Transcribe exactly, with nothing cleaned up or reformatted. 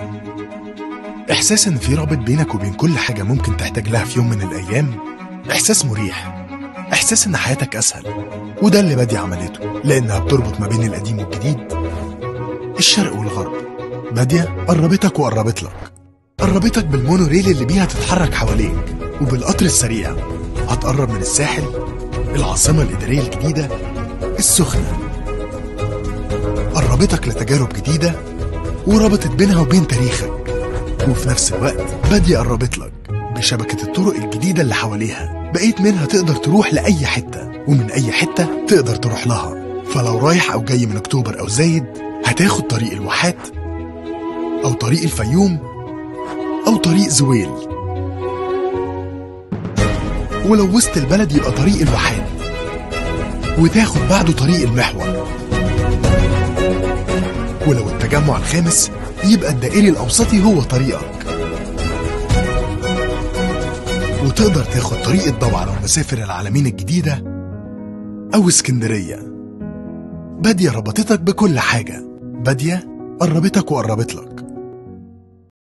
إحساس إن في رابط بينك وبين كل حاجة ممكن تحتاج لها في يوم من الأيام، إحساس مريح، إحساس إن حياتك أسهل. وده اللي بادية عملته، لأنها بتربط ما بين القديم والجديد، الشرق والغرب. بادية قربتك وقربت لك، قربتك بالمونوريل اللي بيها تتحرك حواليك، وبالقطر السريع هتقرب من الساحل، العاصمة الإدارية الجديدة، السخنة. قربتك لتجارب جديدة وربطت بينها وبين تاريخك. وفي نفس الوقت بادية قربت لك بشبكة الطرق الجديدة اللي حواليها، بقيت منها تقدر تروح لأي حتة، ومن أي حتة تقدر تروح لها. فلو رايح أو جاي من أكتوبر أو زايد، هتاخد طريق الواحات أو طريق الفيوم أو طريق زويل. ولو وسط البلد يبقى طريق الواحات، وتاخد بعده طريق المحور. ولو التجمع الخامس يبقى الدائري الأوسطي هو طريقك. وتقدر تاخد طريق الضبع لو مسافر العلمين الجديدة أو اسكندرية. بادية ربطتك بكل حاجة، بادية قربتك وقربت لك.